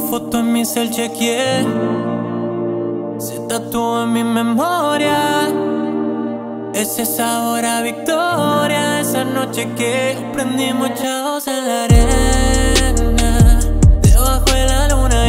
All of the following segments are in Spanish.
foto en mi cel chequeé, se tatuó en mi memoria ese sabor a victoria. Esa noche que prendimos chavos en la arena, debajo de la luna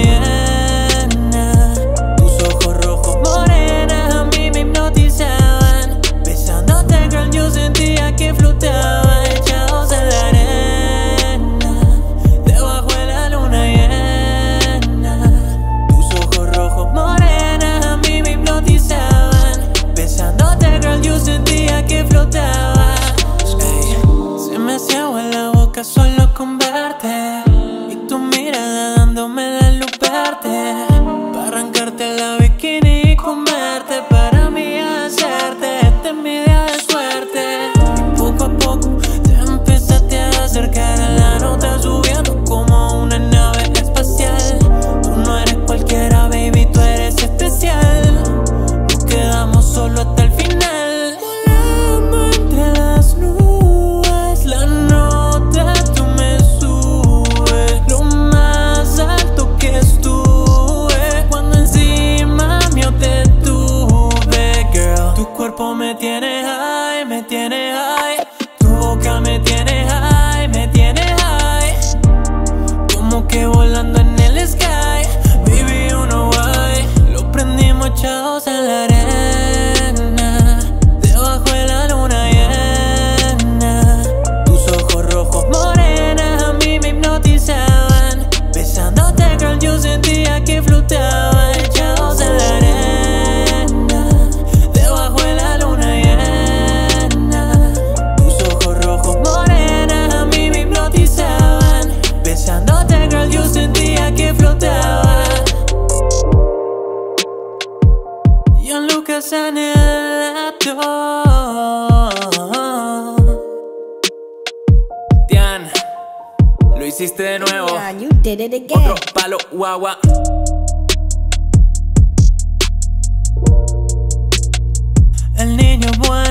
llena. Tus ojos rojos morenas a mí me hipnotizaban. Besándote, girl, yo sentía que flotaba. Echados en la arena, debajo de la luna llena. Tus ojos rojos morenas a mí me hipnotizaban. Besándote, girl, yo sentía que flotaba. Ey, se me hacía agua en la boca solo con verte, y tu mirada dándome la luz verde. Para arrancarte la bikini y comerte, para mí hacerte, esta es mi día de suerte. Y poco a poco te empezaste a acercar a la nota, subiendo como una nave espacial. Tú no eres cualquiera, baby, tú eres especial. Nos quedamos solo hasta el final, volando entre las nubes. La nota tú me subes, lo más alto que estuve cuando encima mío te tuve, girl. Tu cuerpo me tiene high, me tiene high. Tu boca me tiene high, me tiene high. Como que volando en el sky, baby, you know why. Lo prendimos chavos en la arena, debajo de la luna llena. Tus ojos rojos morenas a mí me hipnotizaban. Besándote, girl, yo sentía que flotaba. Echados en la arena, debajo de la luna llena. Tus ojos rojos morenas a mí me hipnotizaban. Besándote, girl, yo sentía que flotaba. Gianluca Sanelato. Tian, lo hiciste de nuevo. God, you did it again. Otro palo guagua. El niño bueno.